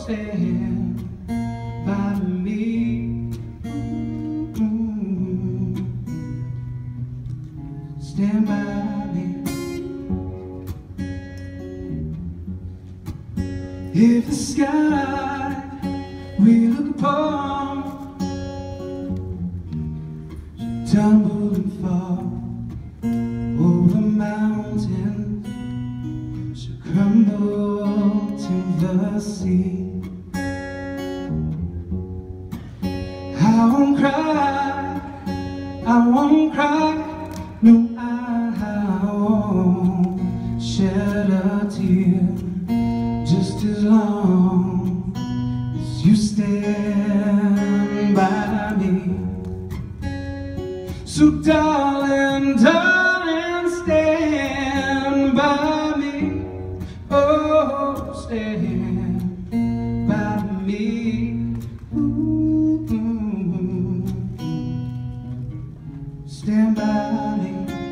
stand by me. Stand by me. If the sky we look upon should tumble and fall, over the mountains should crumble to the sea, I won't cry, I won't cry, no, I won't shed a tear, just as long as you stand by me. So darling, darling, stand by me. Oh, stand by me. Ooh, stand by me.